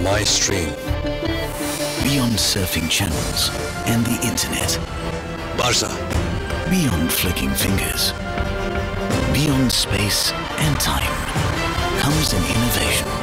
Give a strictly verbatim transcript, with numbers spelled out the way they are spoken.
My stream. Beyond surfing channels and the internet. Barza. Beyond flicking fingers. Beyond space and time comes an innovation.